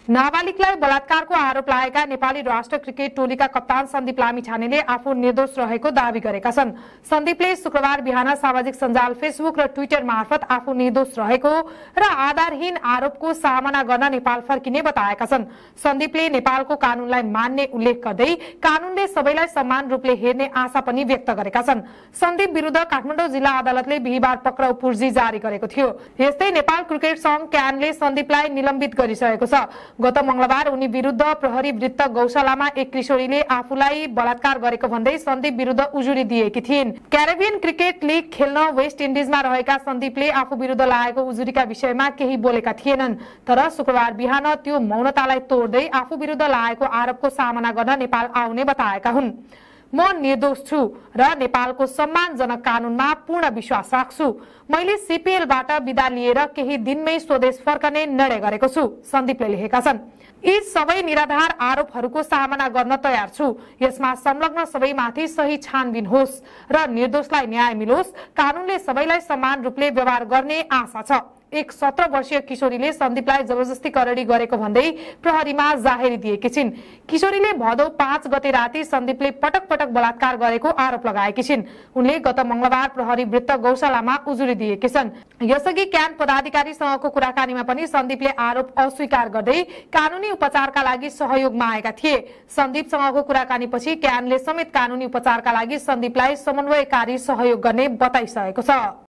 नाबालिगलाई बलात्कारको आरोप लागेका नेपाली राष्ट्र क्रिकेट टोलीका कप्तान सन्दीप लामिछानेले आफू निर्दोष रहेको दावी गरेका छन्। सन्दीपले शुक्रबार बिहान सामाजिक सञ्जाल फेसबुक र ट्विटर मार्फत आफू निर्दोष रहेको र आधारहीन आरोपको सामना गर्न नेपाल फर्किने बताएका छन्। सन्दीपले नेपालको कानूनलाई मान्ने उल्लेख गर्दै कानूनले सबैलाई समान रूपले हेर्ने आशा पनि व्यक्त गरेका छन्। सन्दीप विरुद्ध काठमाडौँ जिल्ला अदालतले बिहीबार पक्राउ पूर्जी जारी गरेको थियो। यस्तै नेपाल क्रिकेट संघ क्यानले सन्दीपलाई निलम्बित गरिसकेको छ। गत मंगलबार उनी विरुद्ध प्रहरी वृत्त गौशालामा एक किशोरीले आफूलाई बलात्कार गरेको भन्दै सन्दीप विरुद्ध उजुरी दिएकी थिइन्। क्यारेबियन क्रिकेट लीग खेल्न वेस्ट इन्डिजमा रहेका सन्दीपले आफू विरुद्ध लागेको उजुरीका विषयमा केही बोलेका थिएनन्। तर शुक्रबार बिहान त्यो मौनतालाई तोड्दै आफू विरुद्ध लागेको आरोपको सामना गर्न नेपाल आउने बताएका हुन्। म निर्दोष छु र नेपालको सम्मानजनक कानूनमा पूर्ण विश्वास राख्छु। मैले सीपीएलबाट विदा लिएर केही दिनमै स्वदेश फर्कने निर्णय गरेको छु, सन्दीपले लेखेका छन्। यी सबै निराधार आरोपहरूको सामना गर्न तयार छु। यसमा संलग्न सबैमाथि सही छानबिन होस् र निर्दोषलाई न्याय मिलोस्। कानूनले सबैलाई समान रूपले व्यवहार गर्ने आशा छ। एक 17 वर्षीय किशोरीले सन्दीपलाई जबरजस्ती करडी गरेको भन्दै प्रहरीमा जाहेरी दिएकी छिन्। किशोरीले भदौ 5 गते राति सन्दीपले पटक पटक बलात्कार गरेको आरोप लगाएकी छिन्। उनले गत मंगलबार प्रहरी वृत्त गौशालामा उजुरी दिएकी छन्। यसअघि क्यान पदाधिकारीसँगको कुराकानीमा पनि सन्दीपले आरोप अस्वीकार गर्दै कानूनी उपचारका लागि सहयोग मागेका थिए। सन्दीपसँगको कुराकानीपछि क्यानले समेत कानूनी उपचारका लागि सन्दीपलाई समन्वयकारी सहयोग गर्ने बताइसकेको छ।